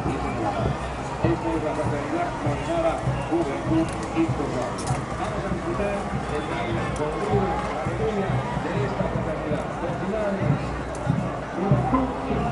Esta es la fraternidad nominada Juventud Inclusión. Vamos a disfrutar el baile con la alegría de esta fraternidad. Felicidades, Juventud Inclusión.